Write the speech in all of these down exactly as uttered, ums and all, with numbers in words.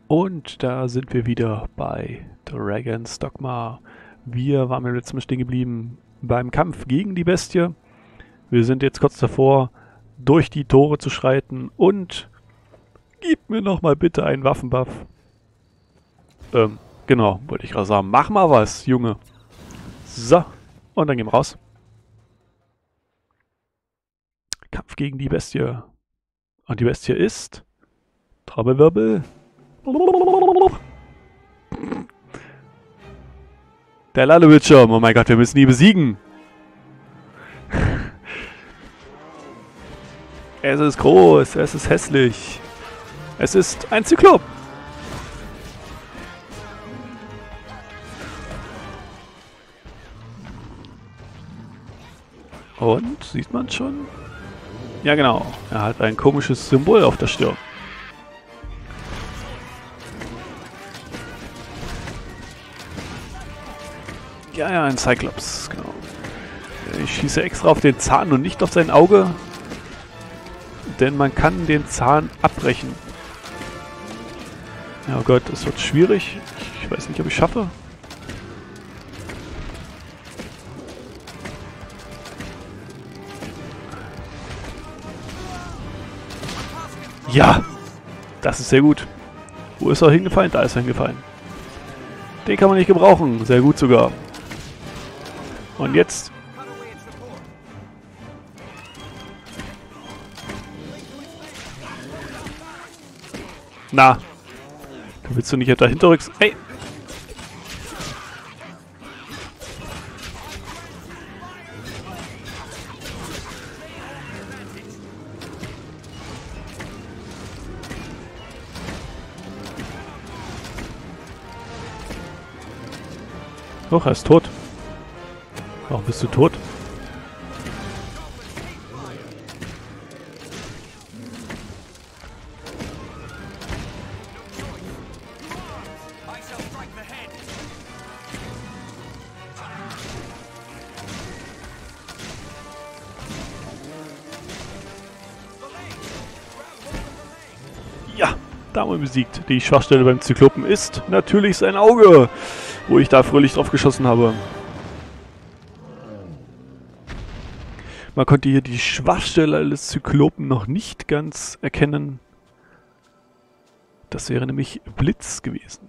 Und da sind wir wieder bei Dragon's Dogma. Wir waren beim letzten Mal stehen geblieben beim Kampf gegen die Bestie. Wir sind jetzt kurz davor, durch die Tore zu schreiten und gib mir noch mal bitte einen Waffenbuff. Ähm, genau, wollte ich gerade sagen. Mach mal was, Junge. So, und dann gehen wir raus. Kampf gegen die Bestie. Und die Bestie ist... Trommelwirbel. Der Ladebildschirm. Oh mein Gott, wir müssen die besiegen. Es ist groß, es ist hässlich. Es ist ein Zyklop. Und, sieht man schon? Ja genau, er hat ein komisches Symbol auf der Stirn. Ja, ja, ein Cyclops, genau. Ich schieße extra auf den Zahn und nicht auf sein Auge, denn man kann den Zahn abbrechen. Ja, oh Gott, das wird schwierig. Ich weiß nicht, ob ich schaffe. Ja, das ist sehr gut. Wo ist er hingefallen? Da ist er hingefallen. Den kann man nicht gebrauchen. Sehr gut sogar. Und jetzt... Na. Da willst du nicht dahinter rückst. Ey! Och, er ist tot. Warum bist du tot? Ja, da haben wir besiegt. Die Schwachstelle beim Zyklopen ist natürlich sein Auge, wo ich da fröhlich drauf geschossen habe. Man konnte hier die Schwachstelle des Zyklopen noch nicht ganz erkennen. Das wäre nämlich Blitz gewesen.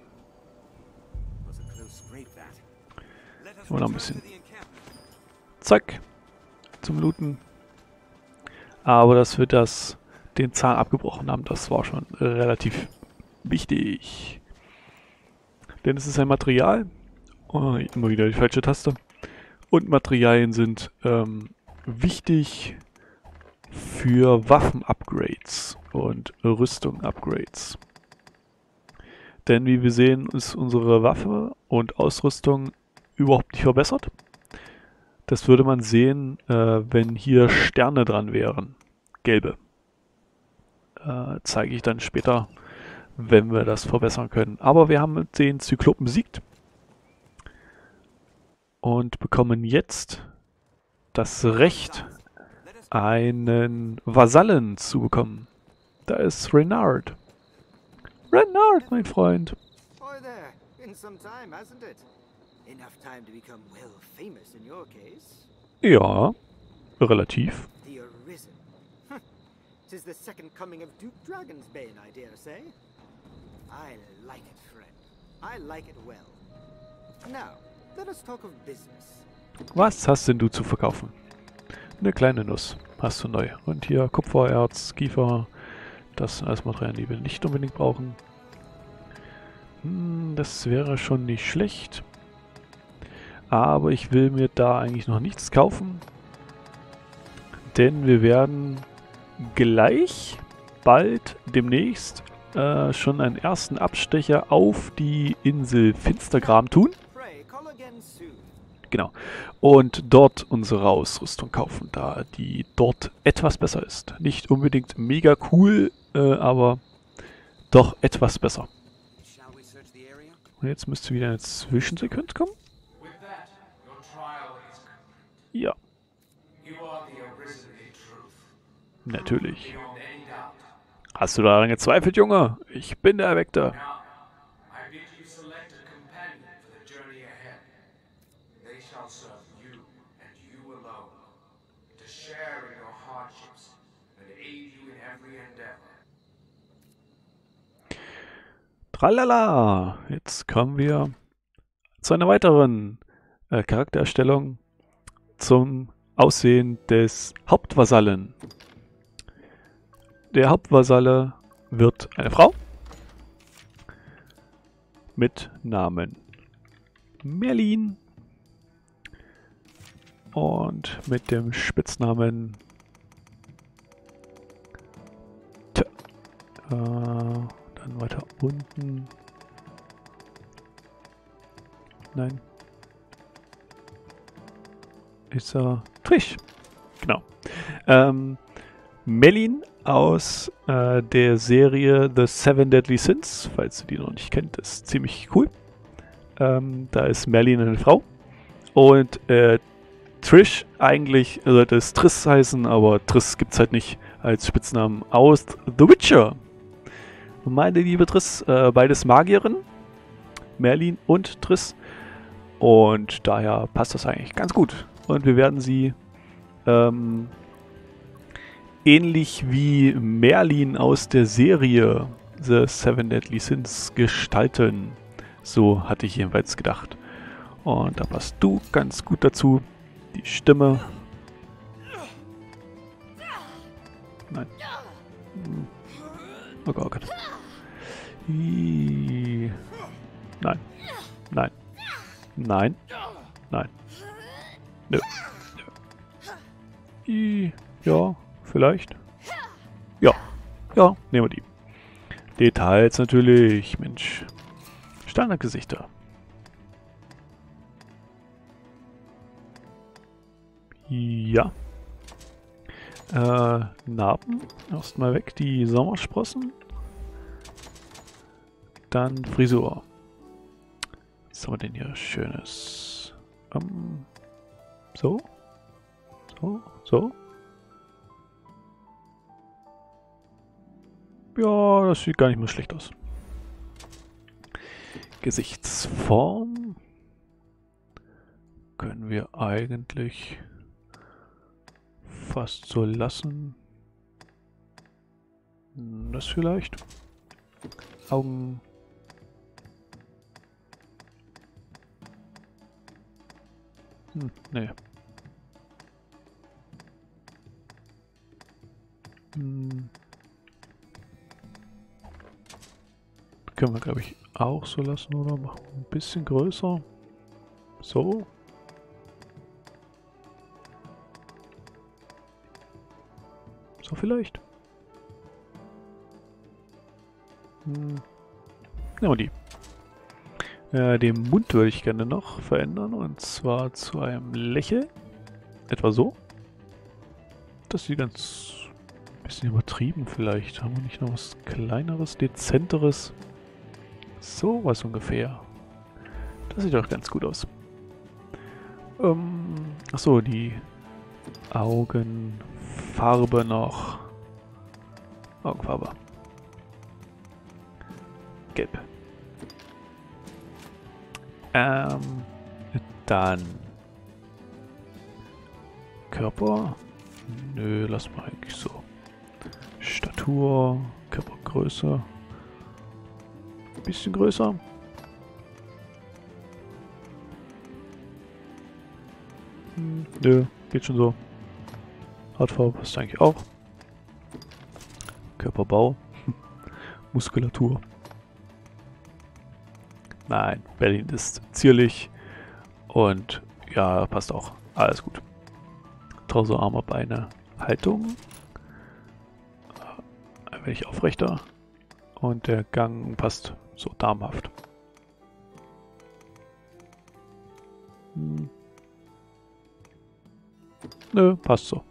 Und noch ein bisschen Zack zum Looten. Aber dass wir das den Zahn abgebrochen haben, das war schon relativ wichtig. Denn es ist ein Material. Oh, immer wieder die falsche Taste. Und Materialien sind ähm, wichtig für Waffen-Upgrades und Rüstung-Upgrades. Denn wie wir sehen, ist unsere Waffe und Ausrüstung überhaupt nicht verbessert. Das würde man sehen, äh, wenn hier Sterne dran wären. Gelbe. Äh, zeige ich dann später, wenn wir das verbessern können. Aber wir haben den Zyklopen besiegt. Und bekommen jetzt das Recht, einen Vasallen zu bekommen. Da ist Reynard. Reynard, mein Freund. Hi there. Been some time, hasn't it? Enough time to become well famous in your case. Ja, relativ. The Arisen. Hm. Tis the second coming of Duke Dragonsbane, I dare say. I like it, friend. I like it well. Now, let us talk of business. Was hast denn du zu verkaufen? Eine kleine Nuss hast du neu. Und hier Kupfererz, Kiefer. Das sind alles Materialien, die wir nicht unbedingt brauchen. Hm, das wäre schon nicht schlecht. Aber ich will mir da eigentlich noch nichts kaufen. Denn wir werden gleich, bald, demnächst, äh, schon einen ersten Abstecher auf die Insel Finstergram tun. Genau. Und dort unsere Ausrüstung kaufen, da die dort etwas besser ist. Nicht unbedingt mega cool, äh, aber doch etwas besser. Und jetzt müsste wieder eine Zwischensequenz kommen. Ja. Natürlich. Hast du daran gezweifelt, Junge? Ich bin der Erweckte. Tralala! Jetzt kommen wir zu einer weiteren äh, Charaktererstellung zum Aussehen des Hauptvasallen. Der Hauptvasalle wird eine Frau mit Namen Merlin und mit dem Spitznamen T. Äh, dann weiter unten. Nein. Ist er Trish. Genau. Ähm, Merlin aus äh, der Serie The Seven Deadly Sins, falls ihr die noch nicht kennt, ist ziemlich cool. Ähm, da ist Merlin eine Frau. Und äh, Trish eigentlich, sollte es Triss heißen, aber Triss gibt es halt nicht als Spitznamen aus The Witcher. Meine liebe Triss, äh, beides Magierin, Merlin und Triss. Und daher passt das eigentlich ganz gut. Und wir werden sie ähm, ähnlich wie Merlin aus der Serie The Seven Deadly Sins gestalten. So hatte ich jedenfalls gedacht. Und da passt du ganz gut dazu. Die Stimme. Nein. Oh Gott, oh Gott. Nein. Nein. Nein. Nein. Nö. Nö. Ja, vielleicht. Ja. Ja, nehmen wir die. Details natürlich. Mensch. Standardgesichter. Ja. Äh, Narben. Erstmal weg die Sommersprossen. Dann Frisur. Was haben wir denn hier Schönes? Ähm, so. So. So. Ja, das sieht gar nicht mehr schlecht aus. Gesichtsform können wir eigentlich fast so lassen. Das vielleicht. Augen. Hm, nee. Hm. Können wir, glaube ich, auch so lassen, oder? Machen wir ein bisschen größer. So. So vielleicht. Hm. Nehmen wir die. Äh, den Mund würde ich gerne noch verändern. Und zwar zu einem Lächeln. Etwa so. Das sieht ganz... bisschen übertrieben vielleicht. Haben wir nicht noch was Kleineres, Dezenteres? So was ungefähr. Das sieht doch ganz gut aus. Ähm, achso, die Augenfarbe noch. Augenfarbe. Gelb. Ähm, dann Körper. Nö, lass mal eigentlich so. Statur, Körpergröße. Bisschen größer. Hm, nö, geht schon so. Hautfarbe passt eigentlich auch. Körperbau. Muskulatur. Nein, Berlin ist zierlich. Und ja, passt auch. Alles gut. Torso, Arme, Beine, Haltung. Ein wenig aufrechter. Und der Gang passt so damenhaft. Hm. Nö, passt so.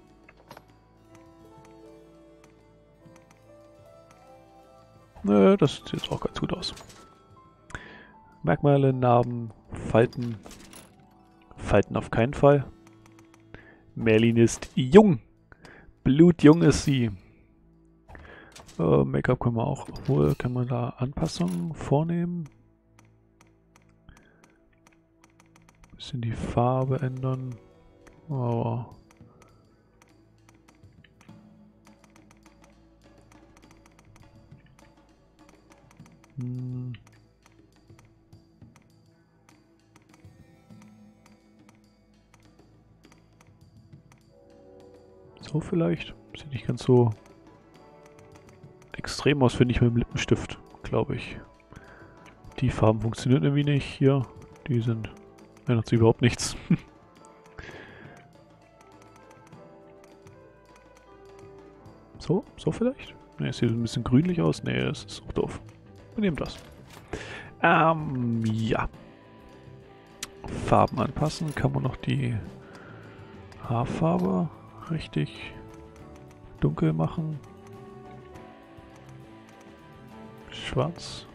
Nö, das sieht jetzt auch ganz gut aus. Merkmale, Narben, Falten. Falten auf keinen Fall. Merlin ist jung. Blutjung ist sie. Äh, Make-up können wir auch. Obwohl, kann man da Anpassungen vornehmen? Bisschen die Farbe ändern. Aber... Hm. So vielleicht. Sieht nicht ganz so extrem aus, finde ich, mit dem Lippenstift, glaube ich. Die Farben funktionieren irgendwie nicht hier. Die sind... ändert sich überhaupt nichts. So, so vielleicht? Ne, es sieht ein bisschen grünlich aus. Ne, das ist auch doof. Wir nehmen das. Ähm, ja. Farben anpassen. Kann man noch die Haarfarbe richtig dunkel machen. Schwarz.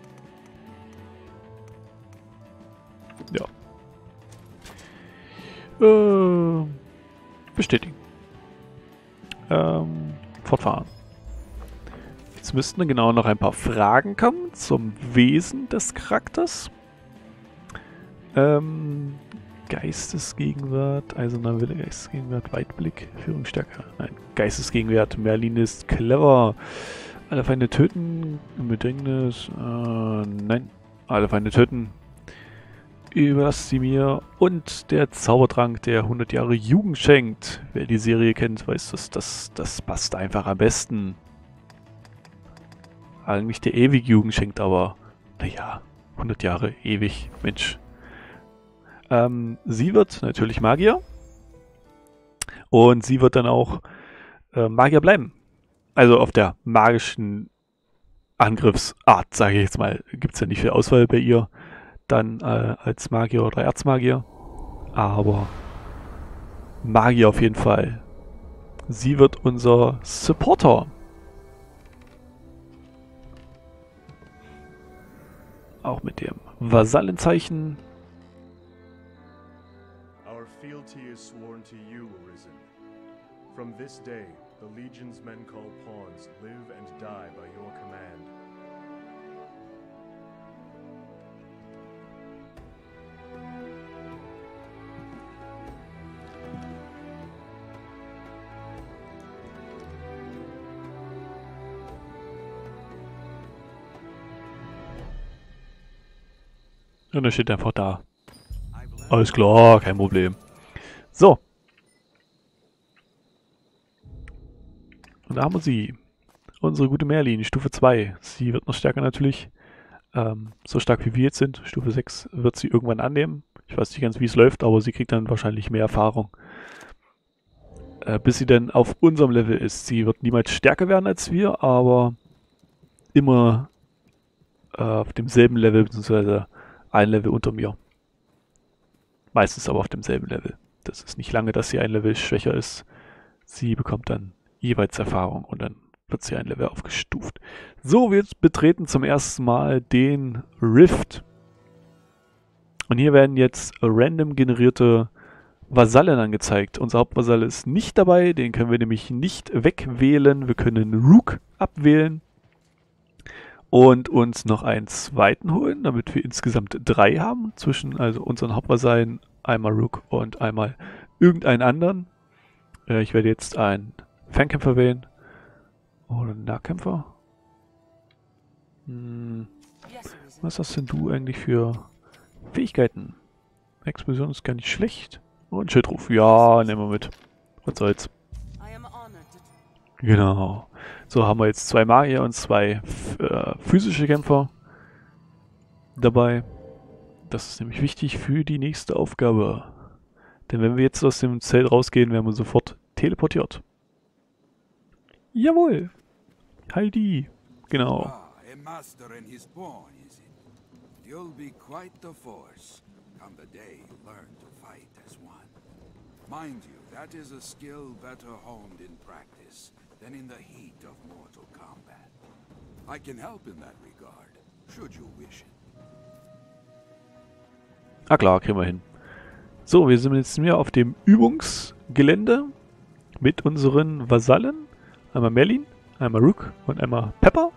Ja. Äh, bestätigen. Ähm, fortfahren. Jetzt müssten genau noch ein paar Fragen kommen zum Wesen des Charakters. Ähm, Geistesgegenwart, Eiserner Wille, Geistesgegenwart, Weitblick, Führungsstärke. Nein, Geistesgegenwart, Merlin ist clever. Alle Feinde töten, im Bedrängnis, äh, nein, alle Feinde töten. Überlasst sie mir. Und der Zaubertrank, der hundert Jahre Jugend schenkt. Wer die Serie kennt, weiß, dass das, das passt einfach am besten. Eigentlich der ewige Jugend schenkt, aber naja, hundert Jahre ewig, Mensch. Ähm, sie wird natürlich Magier. Und sie wird dann auch äh, Magier bleiben. Also auf der magischen Angriffsart, sage ich jetzt mal, gibt es ja nicht viel Auswahl bei ihr. Dann äh, als Magier oder Erzmagier. Aber Magier auf jeden Fall. Sie wird unser Supporter. Auch mit dem Vasallenzeichen. Our fealty is sworn to you, Arisen. From this day, the Legion's men called pawns live and die by your command. Und er steht einfach da. Alles klar, kein Problem. So. Und da haben wir sie. Unsere gute Merlin, Stufe zwei. Sie wird noch stärker natürlich. Ähm, so stark wie wir jetzt sind. Stufe sechs wird sie irgendwann annehmen. Ich weiß nicht ganz, wie es läuft, aber sie kriegt dann wahrscheinlich mehr Erfahrung. Äh, bis sie dann auf unserem Level ist. Sie wird niemals stärker werden als wir, aber immer äh, auf demselben Level, beziehungsweise ein Level unter mir. Meistens aber auf demselben Level. Das ist nicht lange, dass sie ein Level schwächer ist. Sie bekommt dann jeweils Erfahrung und dann wird sie ein Level aufgestuft. So, wir betreten zum ersten Mal den Rift. Und hier werden jetzt random generierte Vasallen angezeigt. Unser Hauptvasall ist nicht dabei, den können wir nämlich nicht wegwählen. Wir können Rook abwählen. Und uns noch einen zweiten holen, damit wir insgesamt drei haben. Zwischen also unseren Hauptvasallen, einmal Rook und einmal irgendeinen anderen. Äh, ich werde jetzt einen Fernkämpfer wählen. Oder einen Nahkämpfer. Hm. Was hast denn du eigentlich für Fähigkeiten? Explosion ist gar nicht schlecht. Und Schildruf. Ja, nehmen wir mit. Was soll's. Genau. So haben wir jetzt zwei Magier und zwei äh, physische Kämpfer dabei. Das ist nämlich wichtig für die nächste Aufgabe. Denn wenn wir jetzt aus dem Zelt rausgehen, werden wir sofort teleportiert. Jawohl. Heidi. Genau. Ah, a master and his pawn, is it? You'll be quite the force come the day you learn to fight as one. Mind you, that is a skill better honed in practice than in the heat of mortal combat. I can help in that regard, should you wish it. Ah klar, kriegen wir hin. So, wir sind jetzt hier auf dem Übungsgelände mit unseren Vasallen. Einmal Merlin, einmal Rook und einmal Pepper.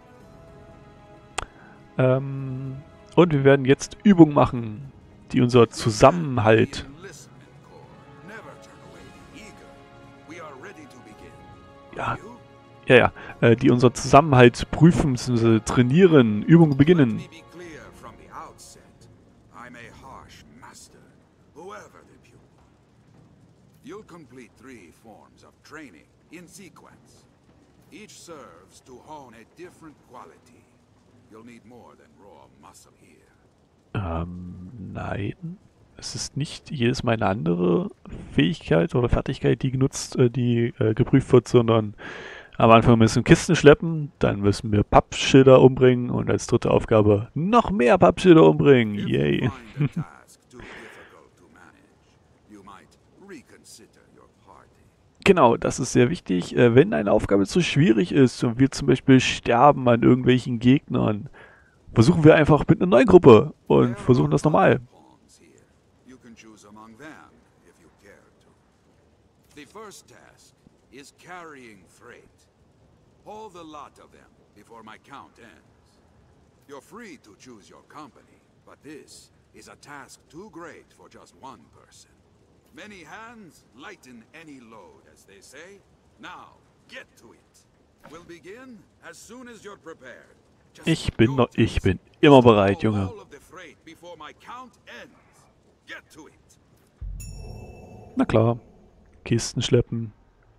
Ähm, und wir werden jetzt Übungen machen, die unser Zusammenhalt ja, ja, ja, äh, die unseren Zusammenhalt prüfen, bzw. trainieren, Übungen beginnen. Let me be clear from the outset. I'm a harsh master, whoever the pupil. You'll complete three forms of training in sequence. Each serves to hone a different quality. You'll need more than raw muscle here. Ähm, nein. Es ist nicht jedes Mal eine andere Fähigkeit oder Fertigkeit, die genutzt, äh, die äh, geprüft wird, sondern am Anfang müssen wir Kisten schleppen, dann müssen wir Pappschilder umbringen und als dritte Aufgabe noch mehr Pappschilder umbringen. If Yay. you find a task too difficult to manage, you might reconsider your party. Genau, das ist sehr wichtig. Äh, wenn eine Aufgabe zu schwierig ist und wir zum Beispiel sterben an irgendwelchen Gegnern, versuchen wir einfach mit einer neuen Gruppe und versuchen das normal. Pawns here. You can choose among them if you care to. The first task is carrying freight. Haul the lot of them before my count ends. You're free to choose your company, but this is a task too great for just one person. Many hands lighten any load, as they say. Now, get to it. We'll begin as soon as you're prepared. Just Ich bin noch, notice ich bin immer bereit, all Junge. of the freight before my count ends. Get to it. Na klar, Kisten schleppen.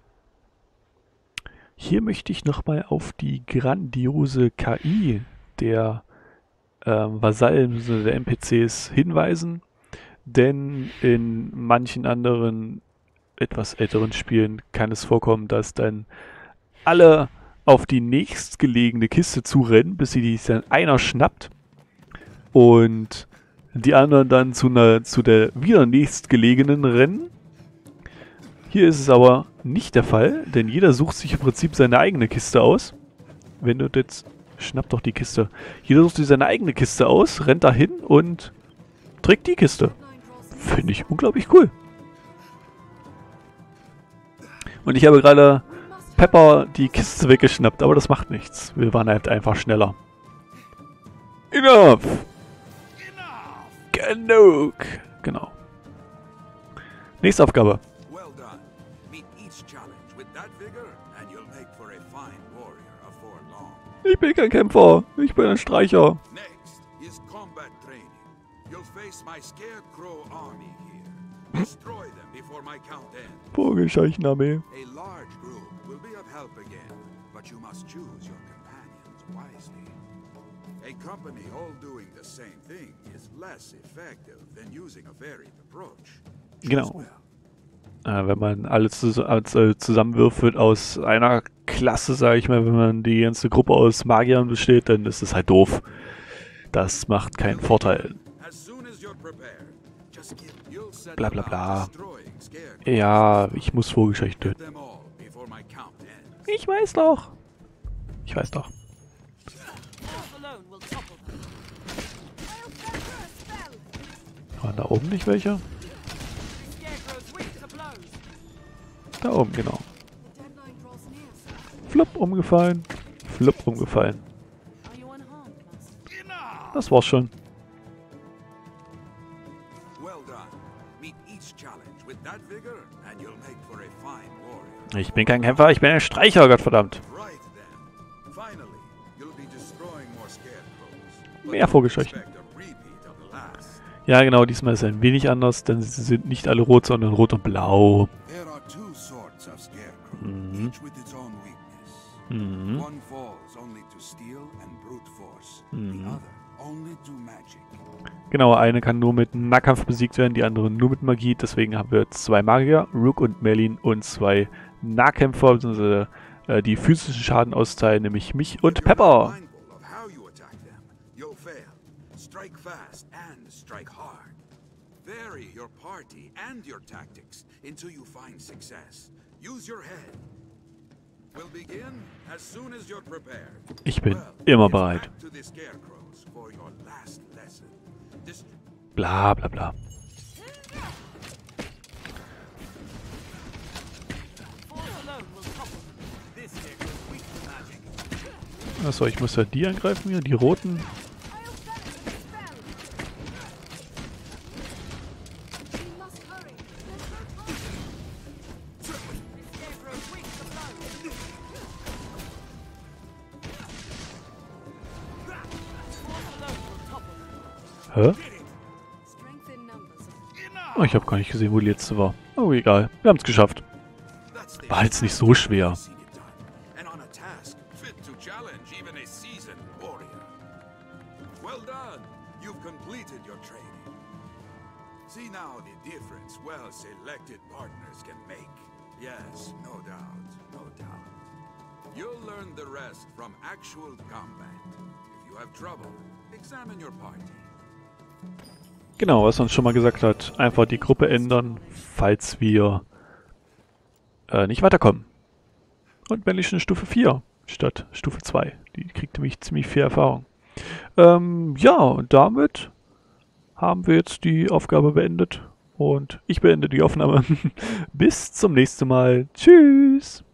Hier möchte ich nochmal auf die grandiose K I der ähm, Vasallen, also der N P Cs hinweisen, denn in manchen anderen etwas älteren Spielen kann es vorkommen, dass dann alle auf die nächstgelegene Kiste zurennen, bis sie die dann einer schnappt und die anderen dann zu, einer, zu der wieder nächstgelegenen rennen. Hier ist es aber nicht der Fall, denn jeder sucht sich im Prinzip seine eigene Kiste aus. Wenn du jetzt... Schnapp doch die Kiste. Jeder sucht sich seine eigene Kiste aus, rennt dahin und trägt die Kiste. Finde ich unglaublich cool. Und ich habe gerade Pepper die Kiste weggeschnappt, aber das macht nichts. Wir waren halt einfach schneller. Enough! Genug! Genau. Nächste Aufgabe. Well done. Meet each challenge with that vigor, and you'll make for a fine warrior afore long. Ich bin kein Kämpfer. Ich bin ein Streicher. Next is combat training. You'll face my scarecrow army here. Destroy them before my count ends. Vogelscheichenarmee. A large group will be of help again, but you must choose your companions wisely. A company all doing the same thing is less effective than using a varied approach. Choose Genau. well. Äh, wenn man alles zus als, äh, zusammenwürfelt aus einer Klasse, sage ich mal, wenn man die ganze Gruppe aus Magiern besteht, dann ist es halt doof. Das macht keinen Vorteil. As soon as you're prepared, just give you'll set Bla, bla, about bla. destroying scarecrows. Ja, ich muss Vogelscheuchen töten. Them all before my count ends. Ich weiß doch. Ich weiß doch. alone will topple them. I'll send her a spell. Waren da oben nicht welche? The scarecrow's weak to blows. Da oben, genau. The deadline draws near, sir. Flupp, umgefallen. Flupp, umgefallen. Are you unharmed, master? Das war's schon. Well done. Meet each challenge with that vigor, and you'll make for a fine warrior. Ich bin kein Kämpfer, ich bin ein Streicher, Gottverdammt. Right then. Finally, you'll be destroying more scarecrows. Mehr Vogelscheuchen. Expect a repeat of the last. Ja, genau, diesmal ist es ein wenig anders, denn sie sind nicht alle rot, sondern rot und blau. There are two sorts of scarecrow, Mhm. each with its own weakness. Mhm. One falls only to steel and brute force. Mhm. The other only to magic. Genau, eine kann nur mit Nahkampf besiegt werden, die andere nur mit Magie. Deswegen haben wir zwei Magier, Rook und Merlin, und zwei Nahkämpfer, beziehungsweise äh, die physischen Schaden austeilen, nämlich mich und If you're Pepper. not mindful of how you attack them, you'll fail. Strike fast and strike hard. Vary your party and your tactics until you find success. Use your head. We'll begin as soon as you're prepared. Ich bin Well, immer it's bereit. back to the scarecrows for your last lesson. Dis- Bla bla bla. Force alone will topple them. This scarecrow's weak to magic. Achso, ich muss ja die angreifen hier, die roten. I'll send her a spell. We must hurry. There's no time. The scarecrow's weak to blows. Hä? Oh, ich habe gar nicht gesehen, wo die letzte war. Oh, egal. Wir haben es geschafft. War jetzt nicht so schwer. See now the difference well-selected partners can make. Yes, no doubt, no doubt. You'll learn the rest from actual combat. If you have trouble, examine your party. Genau, was er uns schon mal gesagt hat. Einfach die Gruppe ändern, falls wir äh, nicht weiterkommen. Und wenn ich schon Stufe vier statt Stufe zwei. Die kriegt nämlich ziemlich viel Erfahrung. Ähm, ja, und damit haben wir jetzt die Aufgabe beendet und ich beende die Aufnahme. Bis zum nächsten Mal. Tschüss!